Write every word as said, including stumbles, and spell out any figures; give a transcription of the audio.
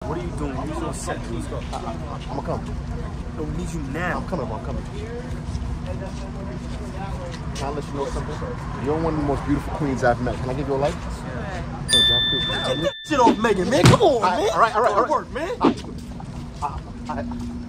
What are you doing? You're on set. Let's go. I, I, I'm gonna come. No, we need you now. I'm coming, I'm coming. Can I let you know something? You're one of the most beautiful queens I've met. Can I give you a light? Yeah. Get that shit off, Meagan, man. Come on, all right, man. All right, all right, all right. Work, man. All right. Uh, all right.